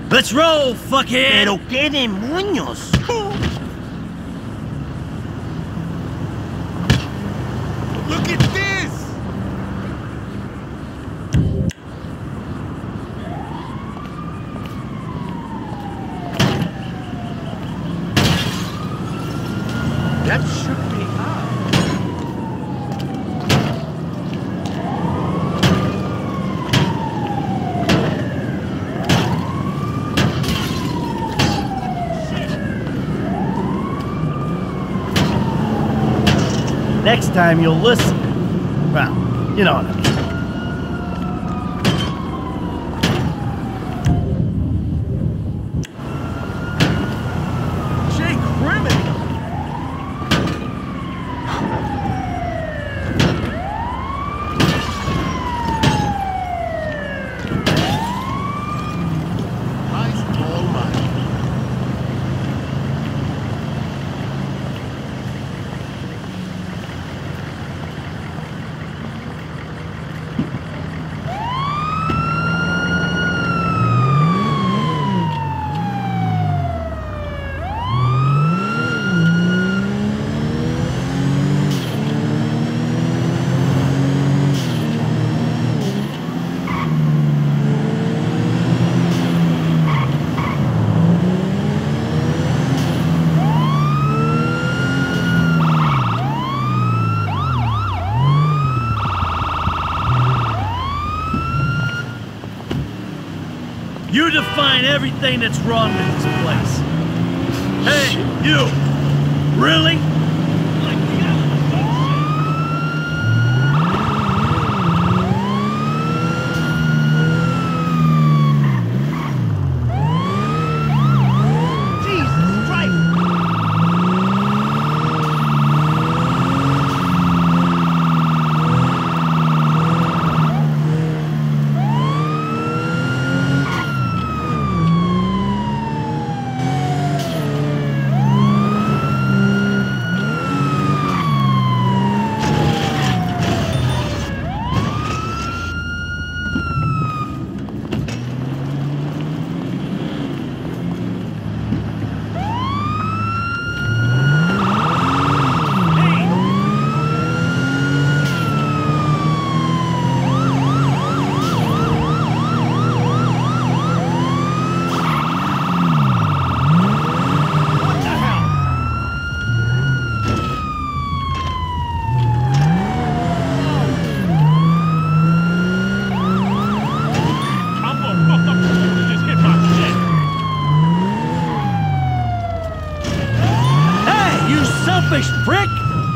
Let's roll, fuckhead! Pero qué demonios. Look at this! That should be up. Next time you'll listen. Well, you know what I mean. Jay Criminal! Nice ball, man. You define everything that's wrong with this place. Hey, you! Really? Jesus Christ. Selfish prick!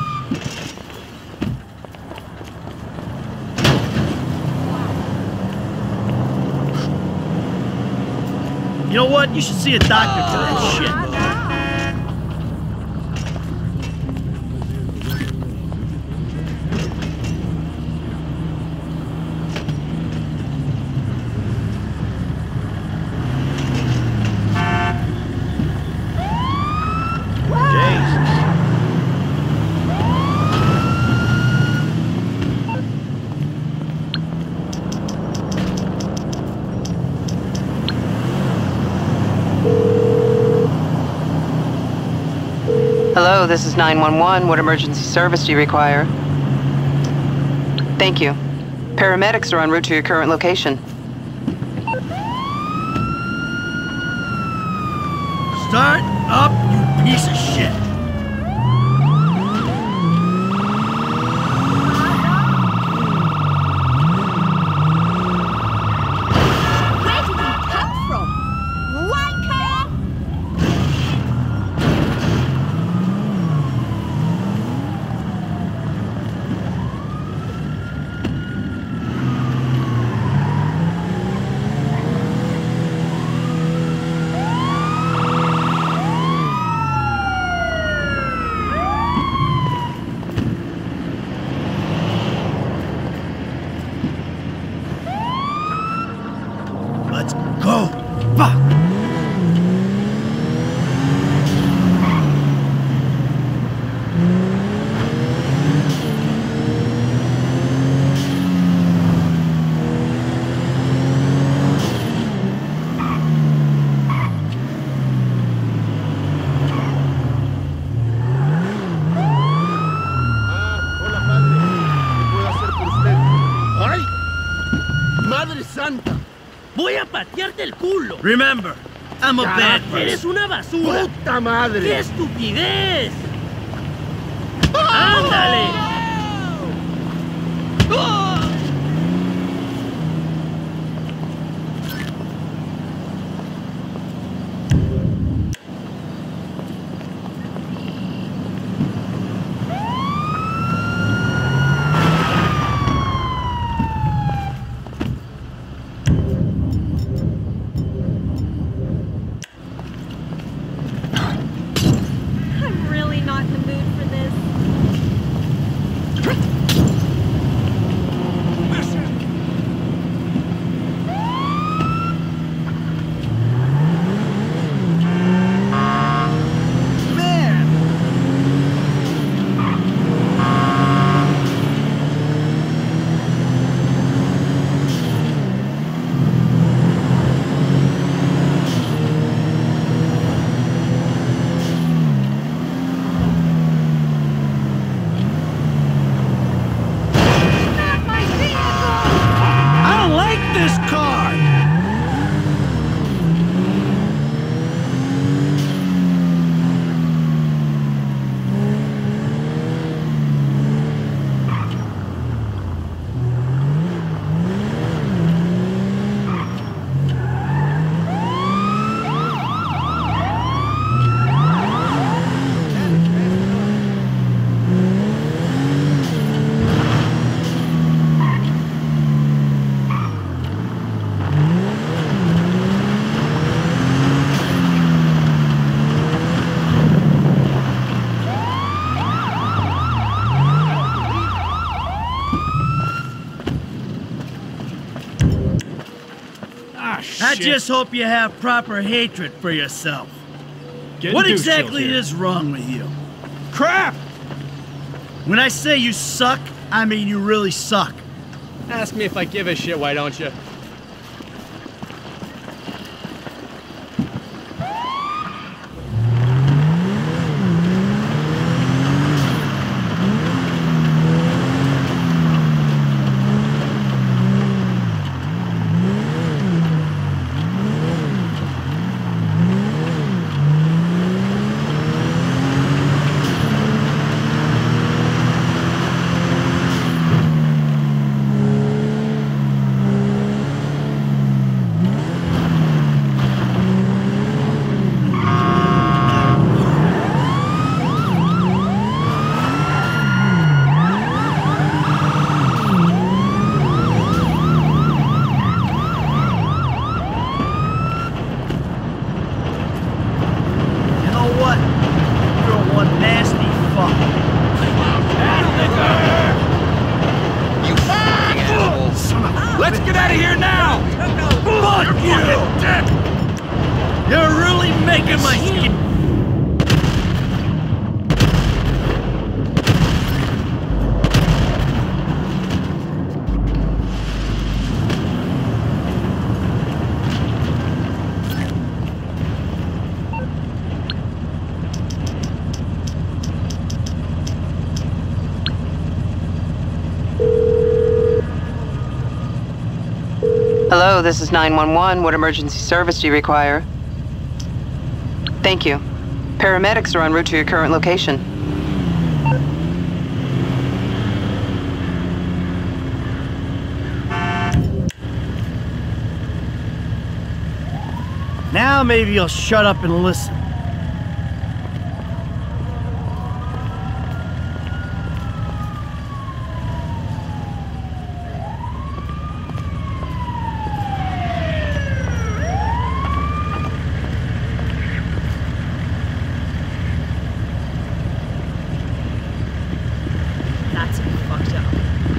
You know what? You should see a doctor for that shit. Hello, this is 911. What emergency service do you require? Thank you. Paramedics are en route to your current location. Start up, you piece of shit! Where did he come from? Wanker! Let's go! Fuck! cállate el culo. Remember, I'm a bad person. Eres una basura. ¡Puta madre! ¡Qué estupidez! ¡Ándale! I'm really not in the mood for this. I don't like this car! I just hope you have proper hatred for yourself. What exactly is wrong with you? Crap! When I say you suck, I mean you really suck. Ask me if I give a shit, why don't you? You know what? You're one nasty fuck. You fucking asshole! Let's get out of here now! Fuck you! You're really making my skin. Hello, this is 911. What emergency service do you require? Thank you. Paramedics are en route to your current location. Now maybe you'll shut up and listen. That's fucked up.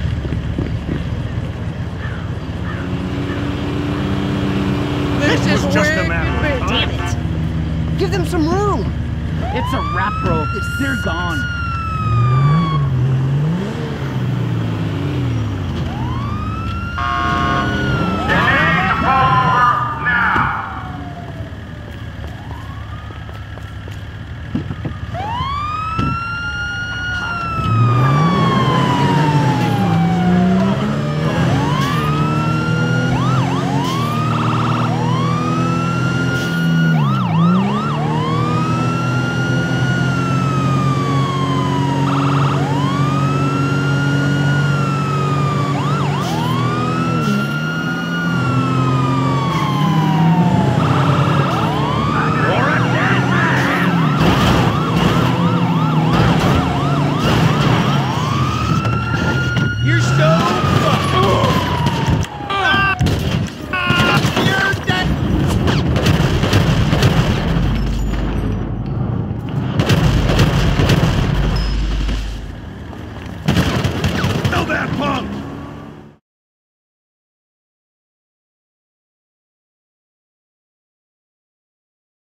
This is just a matter of Damn it! Give them some room! It's a wrap, bro. They're gone.